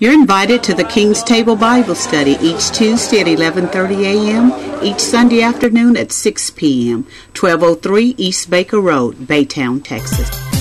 You're invited to the King's Table Bible Study each Tuesday at 11:30 a.m., each Sunday afternoon at 6 p.m., 1203 East Baker Road, Baytown, Texas.